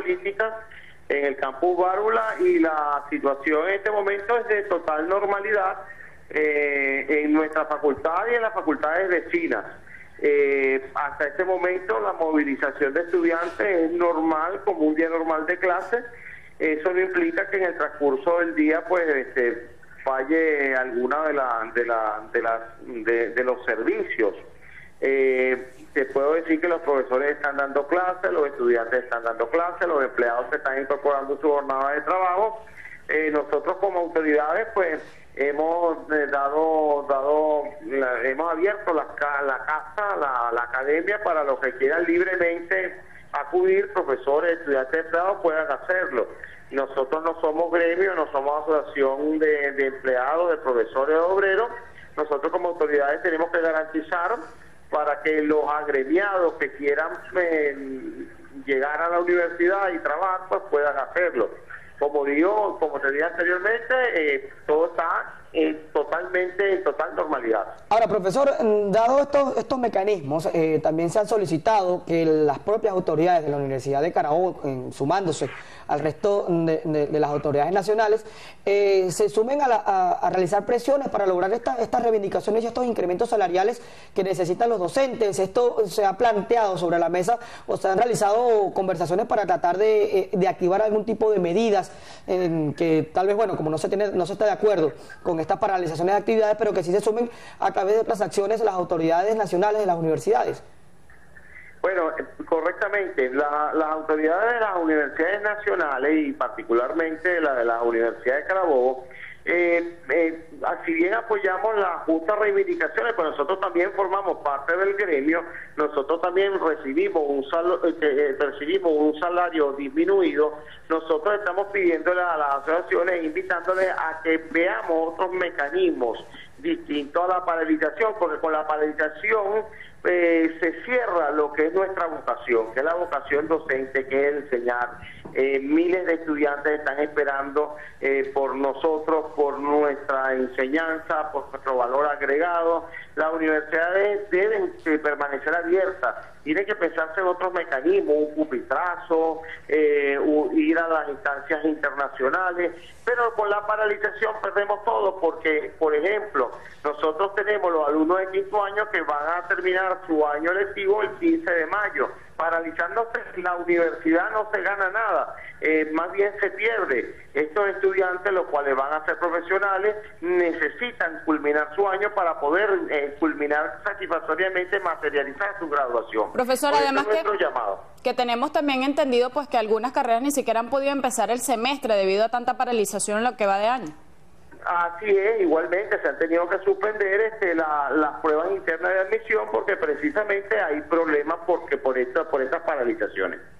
analíticas en el campus Bárula, y la situación en este momento es de total normalidad en nuestra facultad y en las facultades vecinas. Hasta este momento la movilización de estudiantes es normal, como un día normal de clase. Eso no implica que en el transcurso del día pues falle alguna de los servicios. Te puedo decir que los profesores están dando clases, los estudiantes están dando clases, los empleados se están incorporando su jornada de trabajo. Nosotros como autoridades pues hemos hemos abierto la casa, la academia, para los que quieran libremente acudir, profesores, estudiantes, empleados, puedan hacerlo. Nosotros no somos gremio, no somos asociación de empleados, de profesores o obreros. Nosotros como autoridades tenemos que garantizar para que los agremiados que quieran llegar a la universidad y trabajar, pues puedan hacerlo. Como te dije anteriormente, todo está en total normalidad. Ahora, profesor, dado estos mecanismos, también se han solicitado que las propias autoridades de la Universidad de Carabobo, sumándose al resto de las autoridades nacionales, se sumen a realizar presiones para lograr estas reivindicaciones y estos incrementos salariales que necesitan los docentes. Esto se ha planteado sobre la mesa, o se han realizado conversaciones para tratar de activar algún tipo de medidas que tal vez, bueno, como no se está de acuerdo con estas paralizaciones de actividades, pero que sí se sumen a través de otras acciones las autoridades nacionales de las universidades. Bueno, correctamente, las autoridades de las universidades nacionales, y particularmente la de la Universidad de Carabobo, si bien apoyamos las justas reivindicaciones, pues nosotros también formamos parte del gremio. Nosotros también recibimos un salario disminuido. Nosotros estamos pidiéndole a las asociaciones, invitándoles a que veamos otros mecanismos distintos a la paralización, porque con la paralización se cierra lo que es nuestra vocación, que es la vocación docente, que es enseñar. Miles de estudiantes están esperando por nosotros, por nuestra enseñanza, por nuestro valor agregado. Las universidades deben permanecer abiertas, tienen que pensarse en otros mecanismos, un pupitrazo, ir a las instancias internacionales, pero con la paralización perdemos todo, porque, por ejemplo, nosotros tenemos los alumnos de quinto año que van a terminar su año lectivo el 15 de mayo. Paralizándose la universidad no se gana nada, más bien se pierde. Estos estudiantes, los cuales van a ser profesionales, necesitan culminar su año para poder culminar satisfactoriamente, materializar su graduación. Profesor, además que tenemos también entendido pues que algunas carreras ni siquiera han podido empezar el semestre debido a tanta paralización en lo que va de año. Así es, igualmente se han tenido que suspender las pruebas internas de admisión, porque precisamente hay problemas por estas paralizaciones.